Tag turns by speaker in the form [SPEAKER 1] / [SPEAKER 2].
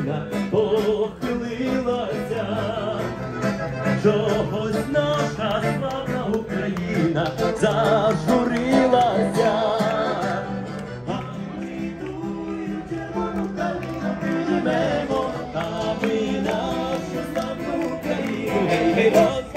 [SPEAKER 1] Україна похилилася, чогось наша славна Україна зажурилася. А ми тую червону калину підіймемо, а ми нашу славну Україну, гей, гей,